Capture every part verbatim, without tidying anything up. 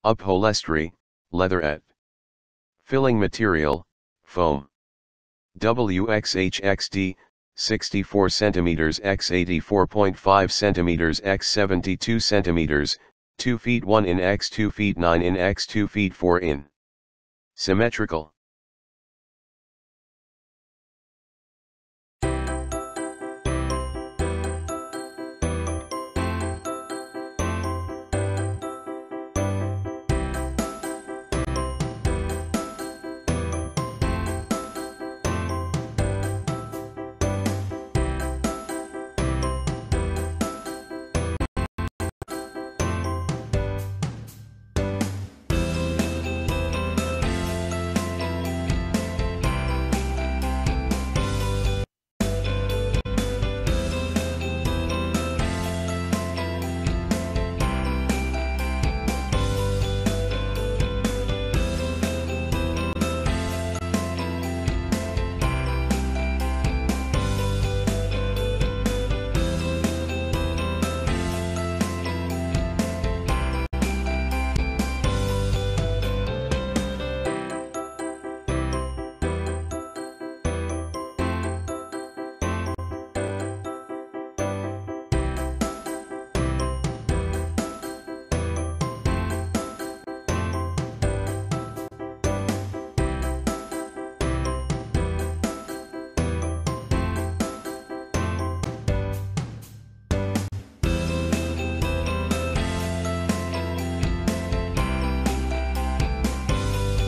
Upholestry, Leatherette. Filling material, foam. W X H X D, sixty-four centimeters by eighty-four point five centimeters by seventy-two centimeters, two feet one in by two feet nine in by two feet four in. Symmetrical.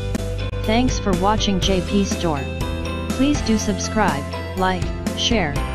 Thanks for watching J P Store. Please do subscribe, like, share,